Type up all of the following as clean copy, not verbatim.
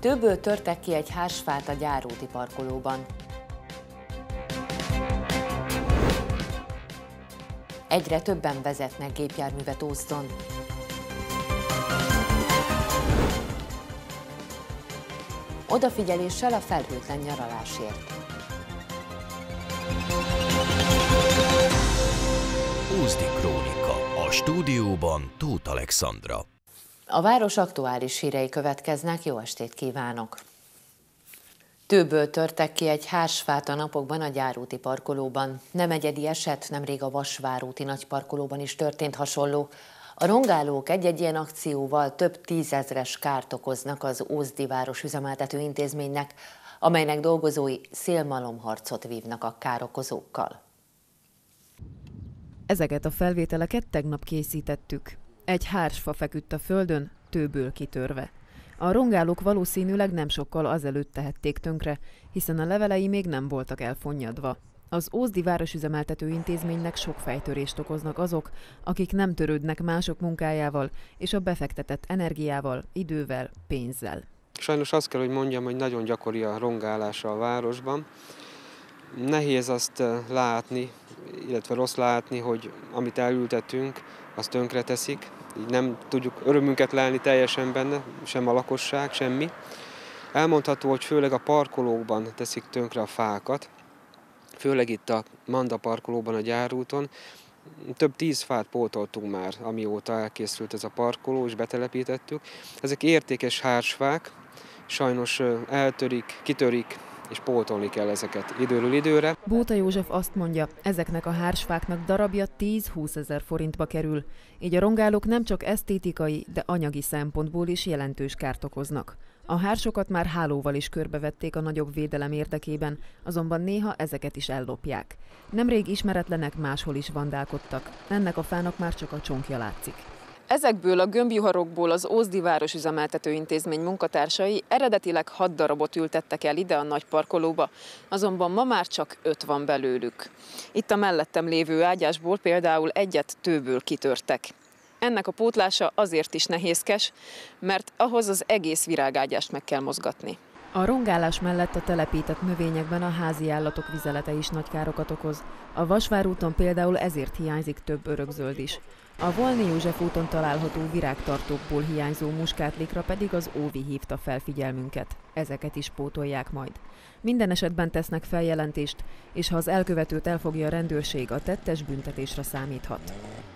Tőből törtek ki egy hársfát a gyárúti parkolóban. Egyre többen vezetnek gépjárművet Ózdon. Odafigyeléssel a felhőtlen nyaralásért. Ózdi Krónika. A stúdióban Tóth Alexandra. A város aktuális hírei következnek, jó estét kívánok! Tőből törtek ki egy hársfát a napokban a gyárúti parkolóban. Nem egyedi eset, nemrég a Vasvárúti nagyparkolóban is történt hasonló. A rongálók egy-egy ilyen akcióval több tízezres kárt okoznak az Ózdi Városüzemeltető Intézménynek, amelynek dolgozói szélmalomharcot vívnak a károkozókkal. Ezeket a felvételeket tegnap készítettük. Egy hársfa feküdt a földön, tőből kitörve. A rongálók valószínűleg nem sokkal azelőtt tehették tönkre, hiszen a levelei még nem voltak elfonnyadva. Az Ózdi Városüzemeltető Intézménynek sok fejtörést okoznak azok, akik nem törődnek mások munkájával és a befektetett energiával, idővel, pénzzel. Sajnos azt kell, hogy mondjam, hogy nagyon gyakori a rongálása a városban. Nehéz azt látni, illetve rossz látni, hogy amit elültetünk, azt tönkre teszik. Így nem tudjuk örömünket lelni teljesen benne, sem a lakosság, semmi. Elmondható, hogy főleg a parkolókban teszik tönkre a fákat, főleg itt a Manda parkolóban, a gyárúton. Több 10 fát pótoltunk már, amióta elkészült ez a parkoló, és betelepítettük. Ezek értékes hársfák, sajnos eltörik, kitörik, és pótolni kell ezeket időről időre. Bóta József azt mondja, ezeknek a hársfáknak darabja 10-20 ezer forintba kerül. Így a rongálók nem csak esztétikai, de anyagi szempontból is jelentős kárt okoznak. A hársokat már hálóval is körbevették a nagyobb védelem érdekében, azonban néha ezeket is ellopják. Nemrég ismeretlenek máshol is vandálkodtak, ennek a fának már csak a csonkja látszik. Ezekből a gömbjuharokból az Ózdi Városüzemeltető Intézmény munkatársai eredetileg 6 darabot ültettek el ide a nagy parkolóba, azonban ma már csak 5 van belőlük. Itt a mellettem lévő ágyásból például egyet tőből kitörtek. Ennek a pótlása azért is nehézkes, mert ahhoz az egész virágágyást meg kell mozgatni. A rongálás mellett a telepített növényekben a házi állatok vizelete is nagy károkat okoz. A Vasvárúton például ezért hiányzik több örökzöld is. A Volni József úton található virágtartókból hiányzó muskátlékra pedig az Óvi hívta fel figyelmünket. Ezeket is pótolják majd. Minden esetben tesznek feljelentést, és ha az elkövetőt elfogja a rendőrség, a tettes büntetésre számíthat.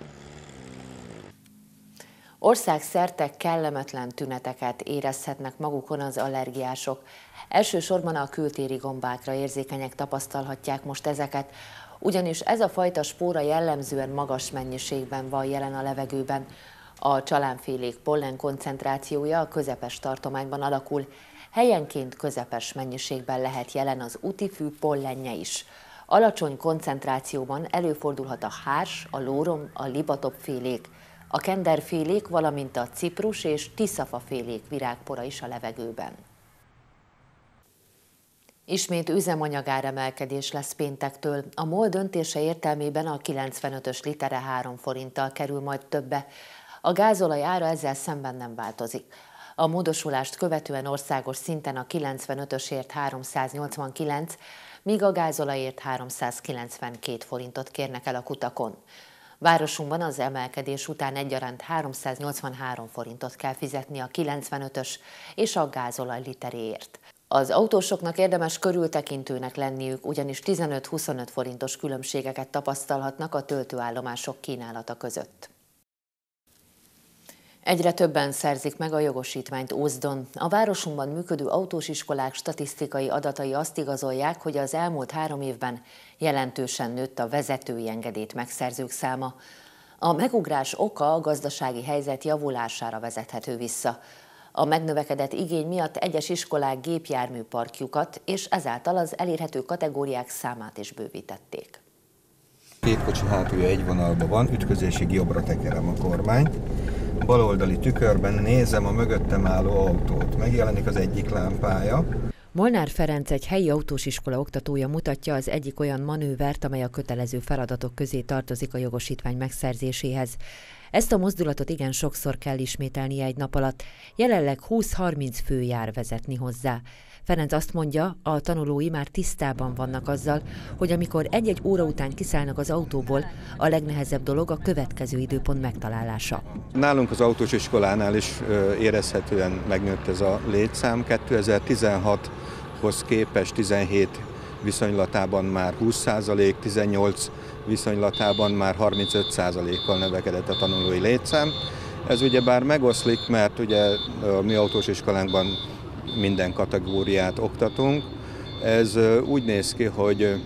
Országszerte kellemetlen tüneteket érezhetnek magukon az allergiások. Elsősorban a kültéri gombákra érzékenyek tapasztalhatják most ezeket, ugyanis ez a fajta spóra jellemzően magas mennyiségben van jelen a levegőben. A csalánfélék pollen koncentrációja a közepes tartományban alakul, helyenként közepes mennyiségben lehet jelen az utifű pollenje is. Alacsony koncentrációban előfordulhat a hárs, a lórom, a libatopfélék, a kenderfélék, valamint a ciprus és tiszafafélék virágpora is a levegőben. Ismét üzemanyagáremelkedés lesz péntektől. A MOL döntése értelmében a 95-ös litere 3 forinttal kerül majd többe. A gázolaj ára ezzel szemben nem változik. A módosulást követően országos szinten a 95-ösért 389, míg a gázolajért 392 forintot kérnek el a kutakon. Városunkban az emelkedés után egyaránt 383 forintot kell fizetni a 95-ös és a gázolaj literéért. Az autósoknak érdemes körültekintőnek lenniük, ugyanis 15-25 forintos különbségeket tapasztalhatnak a töltőállomások kínálata között. Egyre többen szerzik meg a jogosítványt Ózdon. A városunkban működő autós iskolák statisztikai adatai azt igazolják, hogy az elmúlt 3 évben jelentősen nőtt a vezetői engedélyt megszerzők száma. A megugrás oka a gazdasági helyzet javulására vezethető vissza. A megnövekedett igény miatt egyes iskolák gépjárműparkjukat és ezáltal az elérhető kategóriák számát is bővítették. 2 kocsi hátulja egy vonalban van, ütközésig jobbra tekerem a kormányt. Baloldali tükörben nézem a mögöttem álló autót. Megjelenik az egyik lámpája. Molnár Ferenc, egy helyi autós iskola oktatója mutatja az egyik olyan manővert, amely a kötelező feladatok közé tartozik a jogosítvány megszerzéséhez. Ezt a mozdulatot igen sokszor kell ismételnie egy nap alatt, jelenleg 20-30 fő jár vezetni hozzá. Ferenc azt mondja, a tanulói már tisztában vannak azzal, hogy amikor egy-egy óra után kiszállnak az autóból, a legnehezebb dolog a következő időpont megtalálása. Nálunk az autós iskolánál is érezhetően megnőtt ez a létszám. 2016-hoz képest 17 viszonylatában már 20%, 18 viszonylatában már 35%-kal növekedett a tanulói létszám. Ez ugyebár megoszlik, mert ugye a mi autós iskolánkban minden kategóriát oktatunk. Ez úgy néz ki, hogy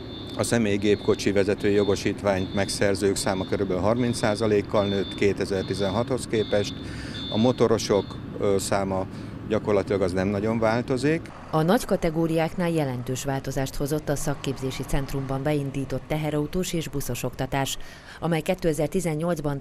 a személygépkocsi vezetői jogosítványt megszerzők száma kb. 30%-kal nőtt 2016-hoz képest, a motorosok száma gyakorlatilag az nem nagyon változik. A nagy kategóriáknál jelentős változást hozott a szakképzési centrumban beindított teherautós és buszos oktatás, amely 2018-ban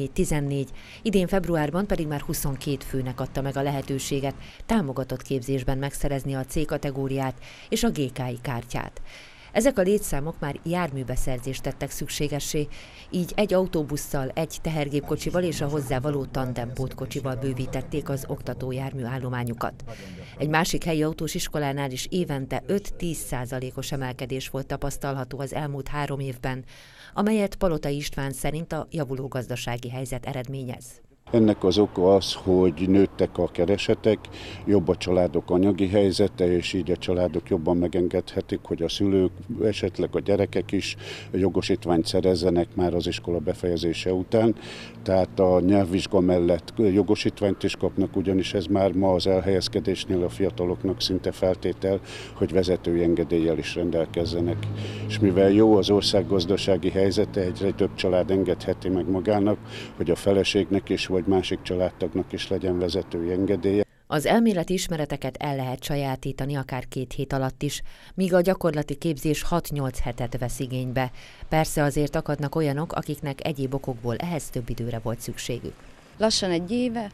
14, idén februárban pedig már 22 főnek adta meg a lehetőséget támogatott képzésben megszerezni a C kategóriát és a GKI kártyát. Ezek a létszámok már járműbeszerzést tettek szükségessé, így egy autóbusszal, egy tehergépkocsival és a hozzávaló tandempótkocsival bővítették az oktatójármű állományukat. Egy másik helyi autós iskolánál is évente 5-10%-os emelkedés volt tapasztalható az elmúlt 3 évben, amelyet Palotai István szerint a javuló gazdasági helyzet eredményez. Ennek az oka az, hogy nőttek a keresetek, jobb a családok anyagi helyzete, és így a családok jobban megengedhetik, hogy a szülők, esetleg a gyerekek is jogosítványt szerezzenek már az iskola befejezése után. Tehát a nyelvvizsga mellett jogosítványt is kapnak, ugyanis ez már ma az elhelyezkedésnél a fiataloknak szinte feltétel, hogy vezetői engedéllyel is rendelkezzenek. És mivel jó az ország gazdasági helyzete, egyre több család engedheti meg magának, hogy a feleségnek is vagy másik családtagnak is legyen vezetői engedélye. Az elméleti ismereteket el lehet sajátítani akár 2 hét alatt is, míg a gyakorlati képzés 6-8 hetet vesz igénybe. Persze azért akadnak olyanok, akiknek egyéb okokból ehhez több időre volt szükségük. Lassan 1 éve,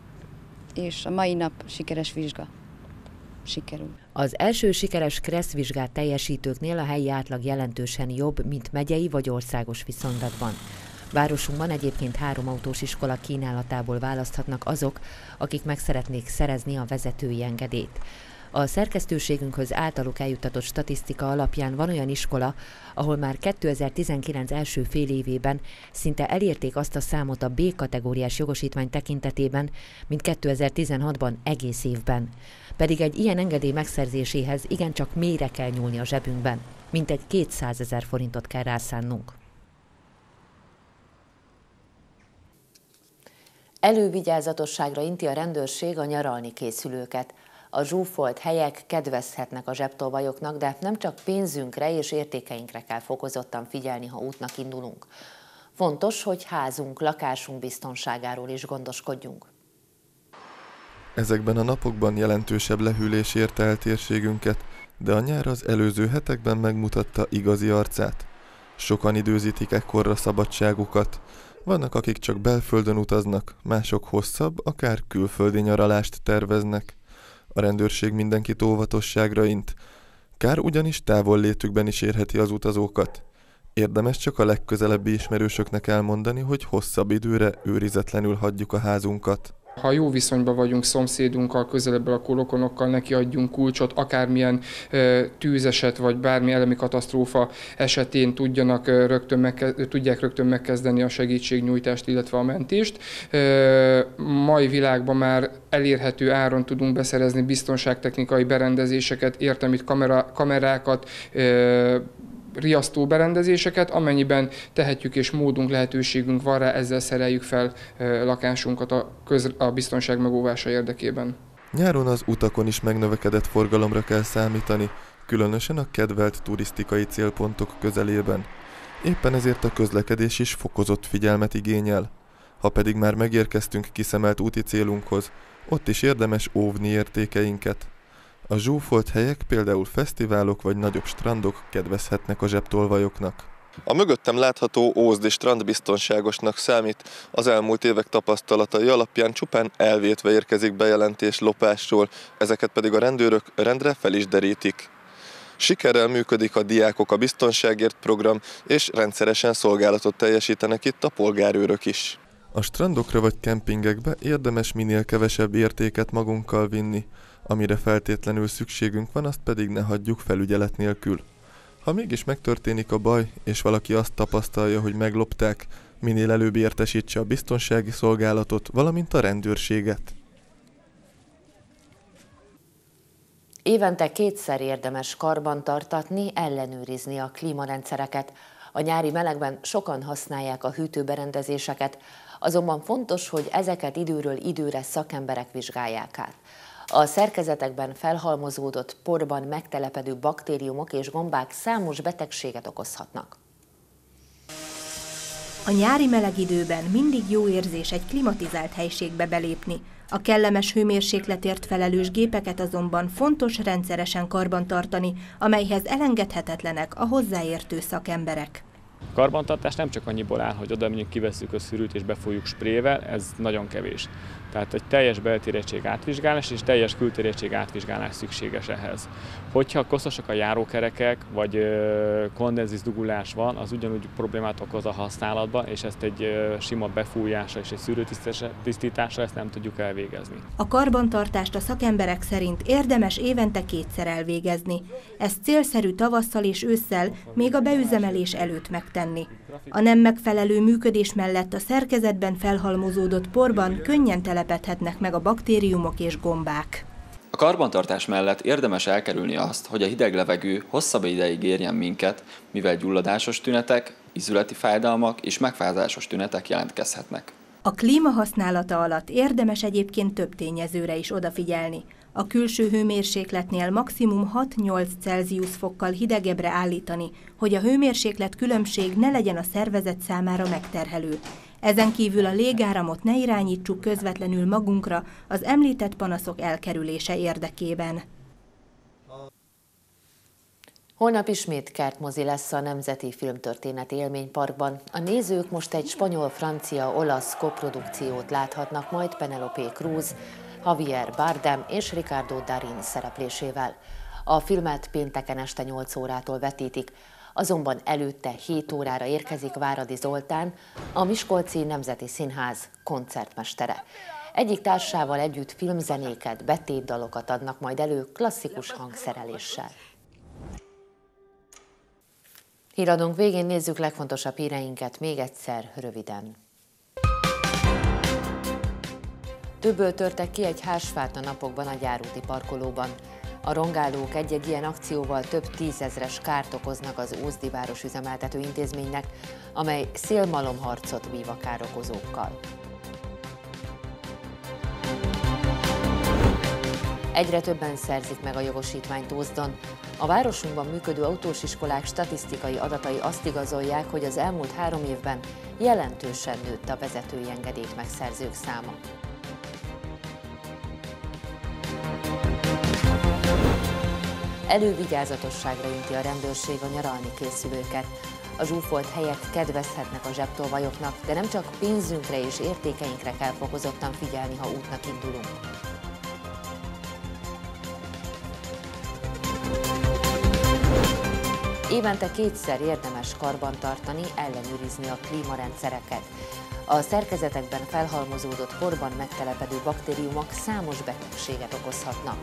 és a mai nap sikeres vizsga. Sikerül. Az első sikeres KRESZ vizsgát teljesítőknél a helyi átlag jelentősen jobb, mint megyei vagy országos viszonylatban. Városunkban egyébként 3 autós iskola kínálatából választhatnak azok, akik meg szeretnék szerezni a vezetői engedélyt. A szerkesztőségünkhöz általuk eljuttatott statisztika alapján van olyan iskola, ahol már 2019 első fél évében szinte elérték azt a számot a B kategóriás jogosítvány tekintetében, mint 2016-ban egész évben. Pedig egy ilyen engedély megszerzéséhez igencsak mélyre kell nyúlni a zsebünkben, mintegy 200 000 forintot kell rászánnunk. Elővigyázatosságra inti a rendőrség a nyaralni készülőket. A zsúfolt helyek kedvezhetnek a zsebtolvajoknak, de nem csak pénzünkre és értékeinkre kell fokozottan figyelni, ha útnak indulunk. Fontos, hogy házunk, lakásunk biztonságáról is gondoskodjunk. Ezekben a napokban jelentősebb lehűlés érte el térségünket, de a nyár az előző hetekben megmutatta igazi arcát. Sokan időzítik ekkorra szabadságukat. Vannak, akik csak belföldön utaznak, mások hosszabb, akár külföldi nyaralást terveznek. A rendőrség mindenkit óvatosságra int. Kár ugyanis távollétükben is érheti az utazókat. Érdemes csak a legközelebbi ismerősöknek elmondani, hogy hosszabb időre őrizetlenül hagyjuk a házunkat. Ha jó viszonyban vagyunk szomszédunkkal, közelebből a rokonokkal, neki adjunk kulcsot, akármilyen tűzeset vagy bármi elemi katasztrófa esetén tudják rögtön megkezdeni a segítségnyújtást, illetve a mentést. Mai világban már elérhető áron tudunk beszerezni biztonságtechnikai berendezéseket, értem itt kamerákat, riasztó berendezéseket, amennyiben tehetjük és módunk, lehetőségünk van rá, ezzel szereljük fel lakásunkat a biztonság megóvása érdekében. Nyáron az utakon is megnövekedett forgalomra kell számítani, különösen a kedvelt turisztikai célpontok közelében. Éppen ezért a közlekedés is fokozott figyelmet igényel. Ha pedig már megérkeztünk kiszemelt úti célunkhoz, ott is érdemes óvni értékeinket. A zsúfolt helyek, például fesztiválok vagy nagyobb strandok kedvezhetnek a zsebtolvajoknak. A mögöttem látható ózdi strand biztonságosnak számít. Az elmúlt évek tapasztalatai alapján csupán elvétve érkezik bejelentés lopásról, ezeket pedig a rendőrök rendre fel is derítik. Sikerrel működik a Diákok a Biztonságért program, és rendszeresen szolgálatot teljesítenek itt a polgárőrök is. A strandokra vagy kempingekbe érdemes minél kevesebb értéket magunkkal vinni, amire feltétlenül szükségünk van, azt pedig ne hagyjuk felügyelet nélkül. Ha mégis megtörténik a baj, és valaki azt tapasztalja, hogy meglopták, minél előbb értesítse a biztonsági szolgálatot, valamint a rendőrséget. Évente 2-szer érdemes karbantartatni, ellenőrizni a klímarendszereket. A nyári melegben sokan használják a hűtőberendezéseket, azonban fontos, hogy ezeket időről időre szakemberek vizsgálják át. A szerkezetekben felhalmozódott porban megtelepedő baktériumok és gombák számos betegséget okozhatnak. A nyári meleg időben mindig jó érzés egy klimatizált helyiségbe belépni. A kellemes hőmérsékletért felelős gépeket azonban fontos rendszeresen karbantartani, amelyhez elengedhetetlenek a hozzáértő szakemberek. A karbantartás nem csak annyiból áll, hogy oda mondjuk kivesszük a szűrőt és befújjuk sprével, ez nagyon kevés. Tehát egy teljes beltérettség átvizsgálás és teljes kültérettség átvizsgálás szükséges ehhez. Hogyha koszosak a járókerekek, vagy kondenzis dugulás van, az ugyanúgy problémát okoz a használatban, és ezt egy sima befújással és egy szűrőtisztítással ezt nem tudjuk elvégezni. A karbantartást a szakemberek szerint érdemes évente 2-szer elvégezni. Ezt célszerű tavasszal és ősszel, még a beüzemelés előtt megtenni. A nem megfelelő működés mellett a szerkezetben felhalmozódott porban könnyen telepedhetnek meg a baktériumok és gombák. A karbantartás mellett érdemes elkerülni azt, hogy a hideg levegő hosszabb ideig érjen minket, mivel gyulladásos tünetek, ízületi fájdalmak és megfázásos tünetek jelentkezhetnek. A klíma használata alatt érdemes egyébként több tényezőre is odafigyelni. A külső hőmérsékletnél maximum 6-8 Celsius fokkal hidegebbre állítani, hogy a hőmérséklet különbség ne legyen a szervezet számára megterhelő. Ezen kívül a légáramot ne irányítsuk közvetlenül magunkra az említett panaszok elkerülése érdekében. Holnap ismét kertmozi lesz a Nemzeti Filmtörténeti Élményparkban. A nézők most egy spanyol-francia-olasz koprodukciót láthatnak majd Penélope Cruz, Javier Bardem és Ricardo Darín szereplésével. A filmet pénteken este 8 órától vetítik, azonban előtte 7 órára érkezik Váradi Zoltán, a Miskolci Nemzeti Színház koncertmestere. Egyik társával együtt filmzenéket, betétdalokat adnak majd elő klasszikus hangszereléssel. Híradónk végén nézzük legfontosabb híreinket még egyszer röviden. Többből törtek ki egy hársfát a napokban a gyárúti parkolóban. A rongálók egy-egy ilyen akcióval több 10 000-es kárt okoznak az Ózdi városüzemeltető intézménynek, amely szélmalomharcot vív a károkozókkal. Egyre többen szerzik meg a jogosítványt Ózdon. A városunkban működő autós iskolák statisztikai adatai azt igazolják, hogy az elmúlt 3 évben jelentősen nőtt a vezetői engedélyt megszerzők száma. Elővigyázatosságra inti a rendőrség a nyaralni készülőket. A zsúfolt helyek kedvezhetnek a zsebtolvajoknak, de nem csak pénzünkre és értékeinkre kell fokozottan figyelni, ha útnak indulunk. Évente 2-szer érdemes karbantartani, ellenőrizni a klímarendszereket. A szerkezetekben felhalmozódott porban megtelepedő baktériumok számos betegséget okozhatnak.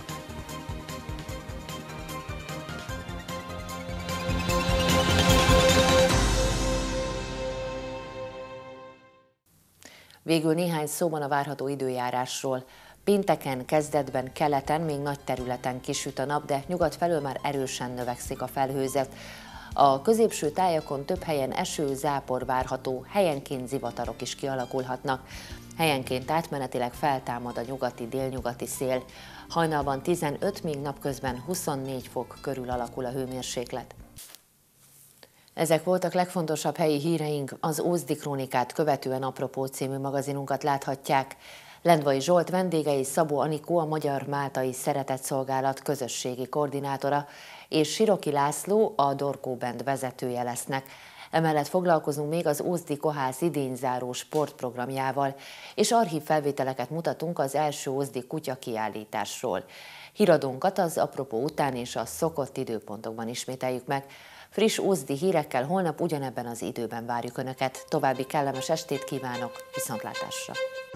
Végül néhány szóban a várható időjárásról. Pénteken kezdetben keleten, még nagy területen kisüt a nap, de nyugat felől már erősen növekszik a felhőzet. A középső tájakon több helyen eső, zápor várható, helyenként zivatarok is kialakulhatnak. Helyenként átmenetileg feltámad a nyugati-délnyugati szél. Hajnalban 15, míg napközben 24 fok körül alakul a hőmérséklet. Ezek voltak legfontosabb helyi híreink. Az Ózdi Krónikát követően Apropó című magazinunkat láthatják. Lendvai Zsolt vendégei Szabó Anikó, a Magyar-Máltai Szeretetszolgálat közösségi koordinátora, és Siroki László, a Dorkó Band vezetője lesznek. Emellett foglalkozunk még az Ózdi Kohász idényzáró sportprogramjával, és archív felvételeket mutatunk az első ózdi kutya kiállításról. Híradónkat az Apropó után és a szokott időpontokban ismételjük meg. Friss ózdi hírekkel holnap ugyanebben az időben várjuk Önöket. További kellemes estét kívánok, viszontlátásra!